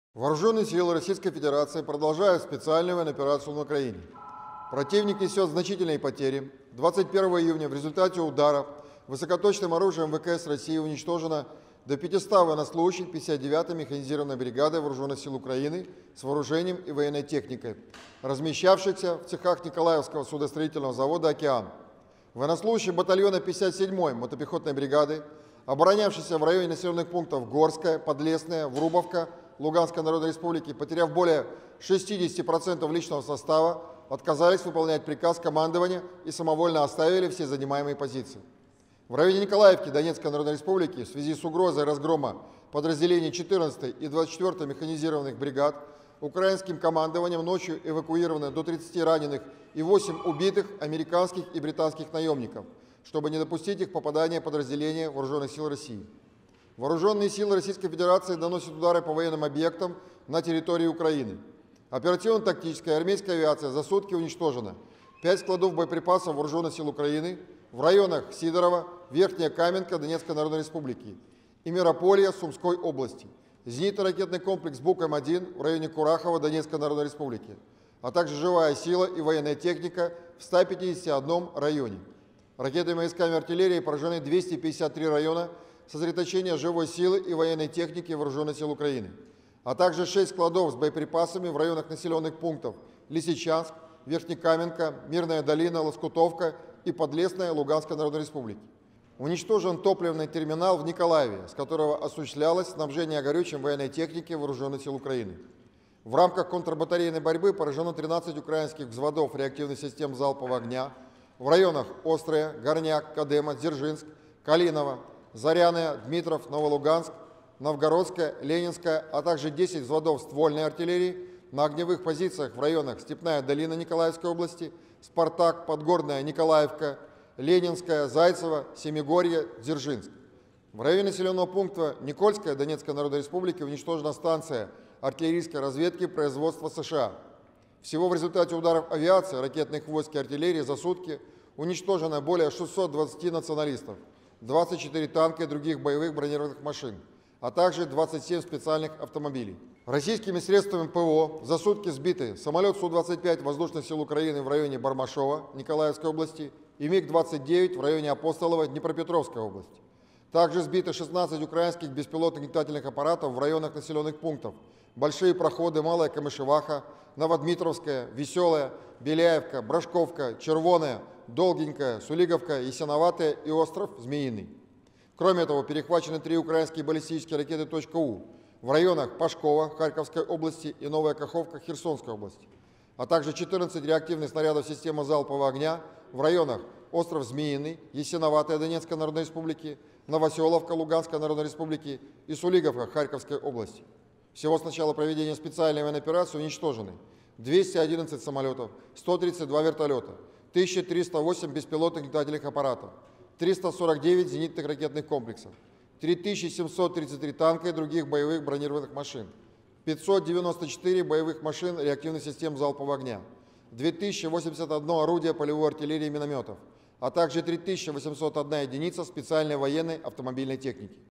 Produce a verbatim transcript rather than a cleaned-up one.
Вооруженные силы Российской Федерации продолжают специальную военную операцию на Украине. Противник несет значительные потери. двадцать первого июня в результате ударов высокоточным оружием ВКС России уничтожено до пятисот военнослужащих пятьдесят девятой механизированной бригады Вооруженных сил Украины с вооружением и военной техникой, размещавшихся в цехах Николаевского судостроительного завода «Океан». Военнослужащие батальона пятьдесят седьмой мотопехотной бригады, оборонявшиеся в районе населенных пунктов Горская, Подлесная, Врубовка, Луганской Народной Республики, потеряв более шестидесяти процентов личного состава, отказались выполнять приказ командования и самовольно оставили все занимаемые позиции. В районе Николаевки Донецкой Народной Республики в связи с угрозой разгрома подразделений четырнадцатой и двадцать четвёртой механизированных бригад украинским командованием ночью эвакуировано до тридцати раненых и восьми убитых американских и британских наемников, чтобы не допустить их попадания подразделения Вооруженных сил России. Вооруженные силы Российской Федерации наносят удары по военным объектам на территории Украины. Оперативно-тактическая армейская авиация за сутки уничтожена. Пять складов боеприпасов Вооруженных сил Украины в районах Сидорова, Верхняя Каменка Донецкой Народной Республики и Мирополья Сумской области. Зенитно-ракетный комплекс «Буком один» в районе Курахова Донецкой Народной Республики, а также живая сила и военная техника в ста пятидесяти одном районе. Ракетами, войсками артиллерии поражены двести пятьдесят три района сосредоточения живой силы и военной техники Вооруженных сил Украины, а также шесть складов с боеприпасами в районах населенных пунктов Лисичанск, Верхнекаменка, Мирная долина, Лоскутовка и Подлесная Луганской Народной Республики. Уничтожен топливный терминал в Николаеве, с которого осуществлялось снабжение горючим военной техники Вооруженных сил Украины. В рамках контрбатарейной борьбы поражено тринадцать украинских взводов реактивных систем залпового огня в районах Острая, Горняк, Кадема, Дзержинск, Калиново, Заряная, Дмитров, Новолуганск, Новгородская, Ленинская, а также десять взводов ствольной артиллерии на огневых позициях в районах Степная долина Николаевской области, Спартак, Подгорная, Николаевка, Ленинская, Зайцево, Семигорье, Дзержинск. В районе населенного пункта Никольская Донецкой Народной Республики уничтожена станция артиллерийской разведки производства США. Всего в результате ударов авиации, ракетных войск и артиллерии за сутки уничтожено более шестисот двадцати националистов, двадцать четыре танка и других боевых бронированных машин, а также двадцать семь специальных автомобилей. Российскими средствами ПВО за сутки сбиты самолет Су двадцать пять Воздушных сил Украины в районе Бармашова Николаевской области и МиГ двадцать девять в районе Апостолова Днепропетровской области. Также сбиты шестнадцать украинских беспилотных летательных аппаратов в районах населенных пунктов Большие Проходы, Малая Камышеваха, Новодмитровская, Веселая, Беляевка, Брашковка, Червоная, Долгенькая, Сулиговка, Ясиноватая и остров Змеиный. Кроме того, перехвачены три украинские баллистические ракеты .У в районах Пашкова Харьковской области и Новая Каховка Херсонской области, а также четырнадцать реактивных снарядов системы залпового огня в районах остров Змеиный, Ясиноватая Донецкой Народной Республики, Новоселовка Луганской Народной Республики и Сулиговка Харьковской области. Всего с начала проведения специальной военной операции уничтожены двести одиннадцать самолетов, сто тридцать два вертолета, тысяча триста восемь беспилотных летательных аппаратов, триста сорок девять зенитных ракетных комплексов, три тысячи семьсот тридцать три танка и других боевых бронированных машин, пятьсот девяносто четыре боевых машин реактивных систем залпового огня, две тысячи восемьдесят одно орудие полевой артиллерии и минометов, а также три тысячи восемьсот одна единица специальной военной автомобильной техники.